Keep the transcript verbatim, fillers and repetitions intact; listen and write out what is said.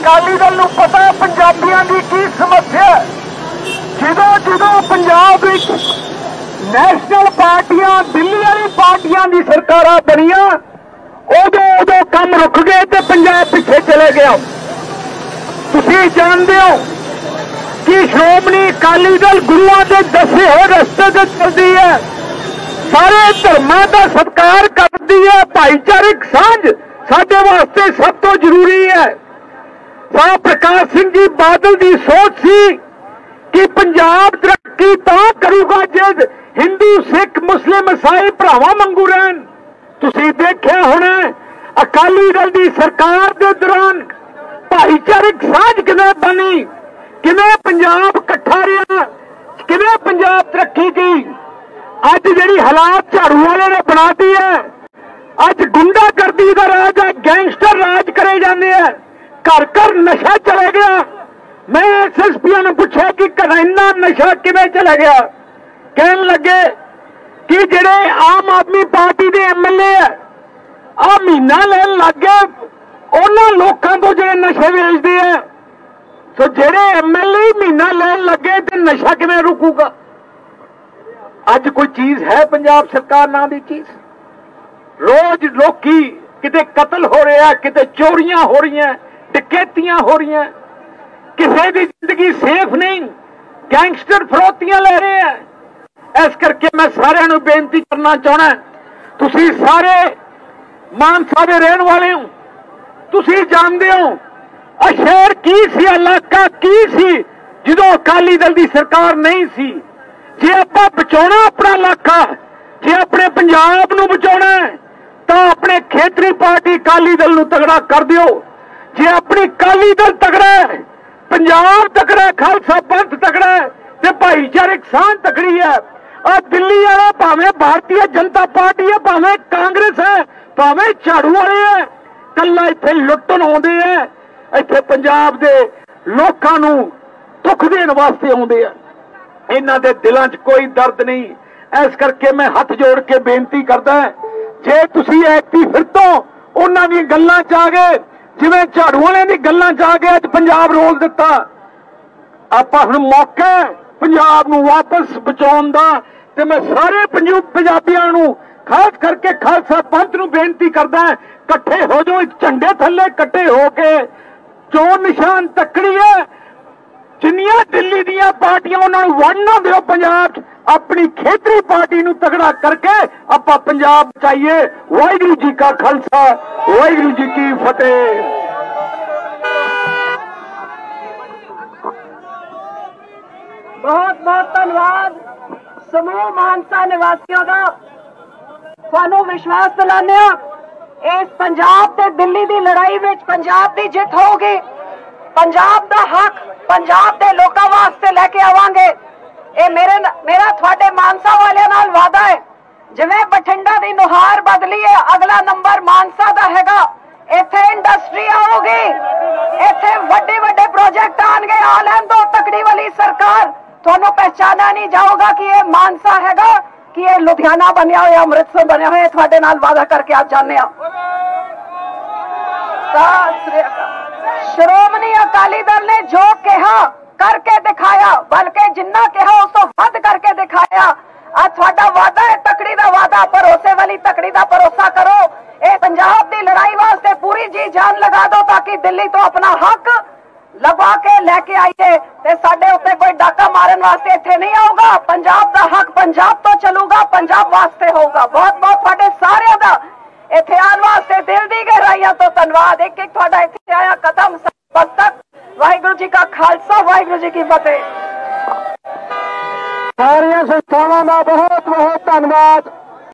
अकाली दल नूं पता पंजाबियों की की समस्या। जो जो पंजाब नैशनल पार्टियां दिल्ली वाली पार्टियां की सरकार बनिया उदो उदो काम रुक गए तो पंजाब पिछे चले गया। तुसीं जानते हो कि श्रोमणी अकाली दल गुरुआं दे दसे हुए रस्ते से चलती है, सारे धर्मां का सत्कार करती है, भाईचारिक सांझ साडे वास्ते सब तो जरूरी है। साह प्रकाश सिंह जी बादल की सोच सी कि पंजाब तरक्की तां करूगा जे हिंदू सिख मुस्लिम ईसाई भरावां वांगू रहन। तुसीं देखिया होना अकाली दल की सरकार के दौरान भाईचारिक सांझ किवें बनी, किवें पंजाब इकट्ठा रहा, किवें पंजाब तरक्की की। अज जिहड़ी हालात झाड़ू वाले ने बना दी है, अज गुंडागर्दी का राज है, गैंगस्टर राज करे जाते हैं, घर घर नशा चला गया। मैं एस एस पी ने पूछा कि घर इन्ना नशा किवें चला गया, कहन लगे कि जिहड़े आम आदमी पार्टी के एम एल ए है आ महीना लैन लग गए उन्होंने लोगों को जो नशे बेचते हैं। तो जिहड़े एम एल ए महीना लैन लगे तो नशा किवें रुकूगा। अज कोई चीज है पंजाब सरकार नाम की चीज। रोज लोकी किते कतल हो रहे हैं, किते चोरियां हो रही हैं, डकैतियां हो रही हैं, किसी की जिंदगी सेफ नहीं, गैंगस्टर फरोतियां ले रहे हैं। इस करके मैं सारे नूं बेनती करना चाहना, तुसीं सारे मानसा दे रहने वाले हो, तुसीं जानते हो आ शहर की सी, इलाका की सी जो अकाली दल की सरकार नहीं सी। जे आपां बचाउणा अपना इलाका, जे अपने पंजाब नूं बचाउणा है तो अपने खेतरी पार्टी अकाली दल नूं तगड़ा कर दिओ। जे अपनी अकाली दल तगड़ा है, पंजाब तगड़ा है, खालसा पंथ तगड़ा है ते भाईचारिक सांझ तगड़ी है। और दिल्ली वाला भावें भारतीय जनता पार्टी है, भावें कांग्रेस है, भावें झाड़ू वाले है, कल्ला इत्थे लुट्टण आउंदे है, इत्थे पंजाब दे लोकां नूं दुख देण वास्ते आउंदे है। इन्हां दे दिलां 'च कोई दर्द नहीं। इस करके मैं हथ जोड़ के बेनती करदा, जे तुसीं ऐती फिर तो उन्हां दी गल्लां 'च आ गए, जिवें झाड़ू वालियां दी गल्लां 'च आ गए, अज पंजाब रोल दिता। आपां हुण मौका पंजाब नूं वापस बचाउण दा ते मैं सारे पंजाबियां नूं खास करके खालसा पंथ नूं बेनती करदा, इकट्ठे हो जाओ, एक झंडे थल्ले इकट्ठे हो के चोन निशान तकड़ी है। जिन्नियां दिल्ली दियां पार्टियां उन्होंने वड़ना दिओ पंजाब च, अपनी खेतरी पार्टी नूं तगड़ा करके आपां पंजाब बचाइए। वाहिगुरू जी का खालसा, वाहिगुरू जी की फतेह। बहुत बहुत धन्यवाद समूह मानसा निवासियों का। थानू विश्वास दिलाने इस पंजाब ते दिल्ली की लड़ाई में पंजाब की जित होगी। पंजाब का हक पंजाब के लोगों वास्ते लेके आवांगे। ये मेरे मेरा थोड़े मानसा वाले नाल वादा है, जिवें बठिंडा की नुहार बदली है, अगला नंबर मानसा का हैगा। इत्थे इंडस्ट्री आओगी, इत्थे वड्डे वड्डे प्रोजेक्ट आएंगे। आ लैन दो तकड़ी वाली सरकार, थानू पहचाना नहीं जाओगा कि ये मानसा हैगा कि ये लुधियाना बनया हुआ, अमृतसर बनया हुआ। थोड़े नाल वादा करके आप जाने। श्रोमणी अकाली दल ने जो कहा करके दिखाया, बल्कि जिन्ना कहा उस तो वध करके दिखाया। आज थोड़ा वादा है तकड़ी का वादा, भरोसे वाली तकड़ी का भरोसा करो। ये पंजाब की लड़ाई वास्ते पूरी जी जान लगा दो, ताकि दिल्ली तो अपना हक लगा के लेके आइए ते साडे उत्ते कोई डाका मारन वास्ते इत्थे नहीं आऊगा। पंजाब का हक पंजाब तो चलूगा, पंजाब वास्ते होगा। बहुत बहुत थोड़े सारे दा इत्थे आने वास्ते दिल दी गहराइयां तो धन्यवाद। एक एक थोड़ा इत्थे आया कदम मस्तक। वाहिगुरू जी का खालसा, वाहिगुरू जी की फतेह। सारियां संस्थावां दा बहुत बहुत धन्यवाद।